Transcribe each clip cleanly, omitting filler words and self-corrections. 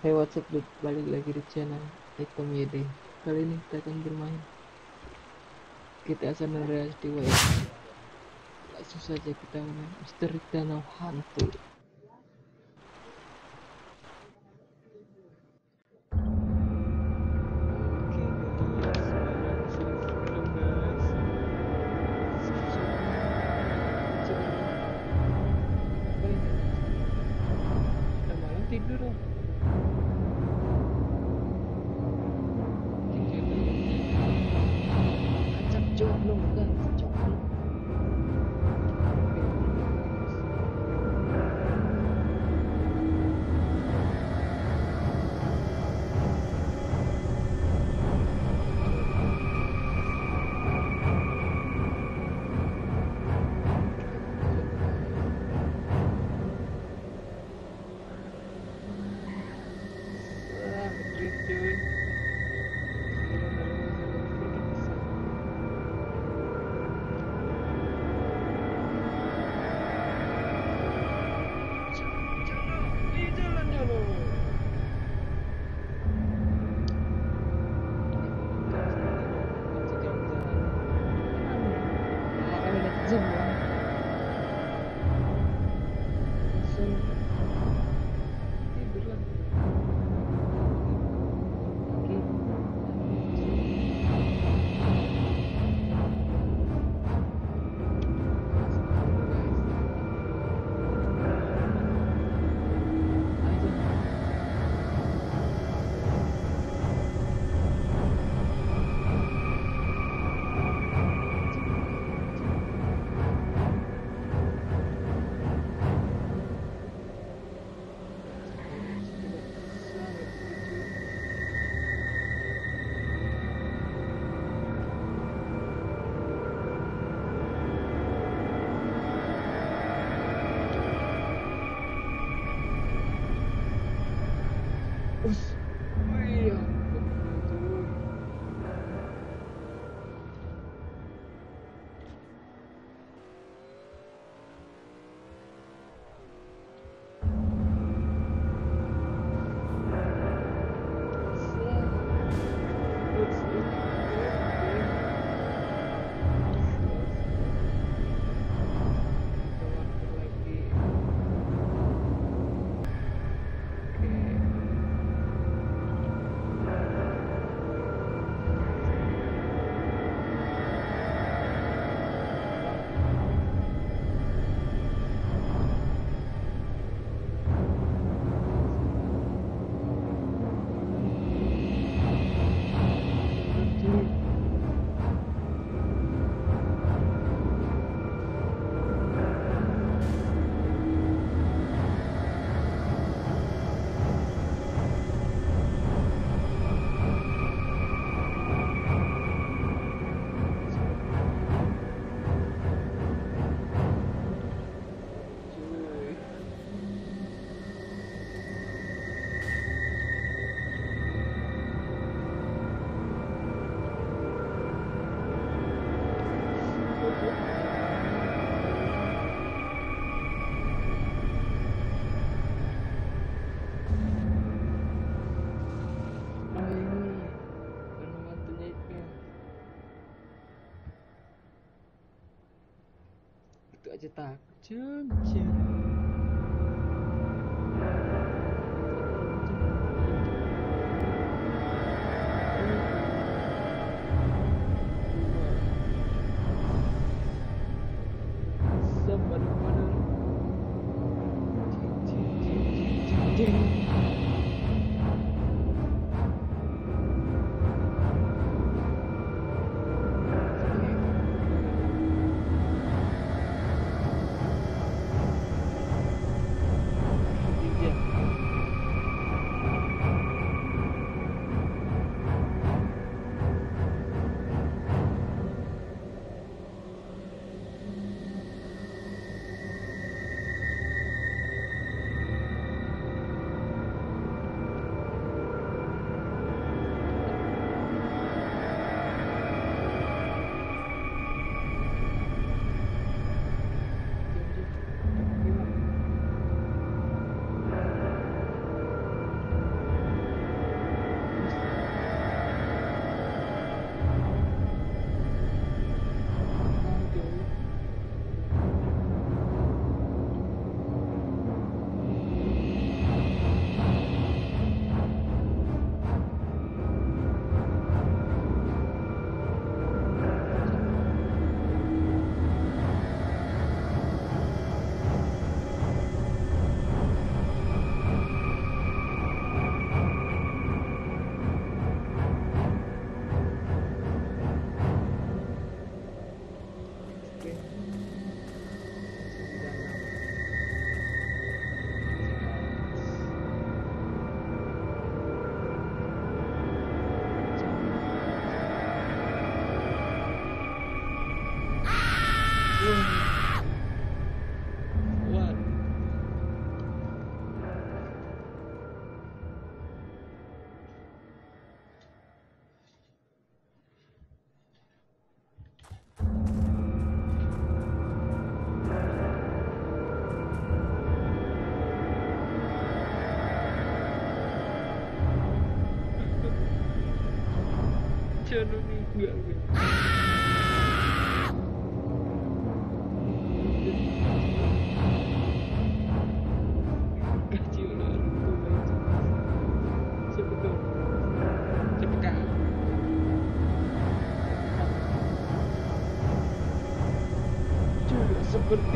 Hey what's up dude, balik lagi di channel Item YD. Kali ini kita akan bermain GTA San Andreas di WS. Langsung saja kita main Misteri Danau Hantu. Oke guys, sekarang serem guys. Kita malam tidur dong. Acak jomblo guys, jomblo. Itu aja takut jam. meninggal. Kacau lah. Siapa kau? Siapa kau? Juga seperti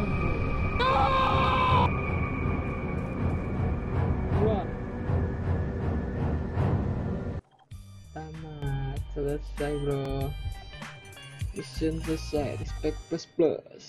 wah, tamat, selesai bro, mission selesai, respect plus plus.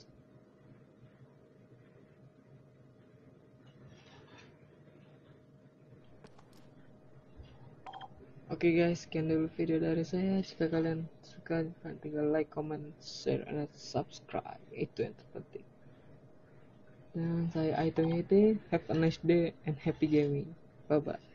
Oke guys, sekian dulu video dari saya. Jika kalian suka, tinggal like, comment, share, and subscribe. Itu yang terpenting. Dan saya Aito Yete. Have a nice day and happy gaming. Bye bye.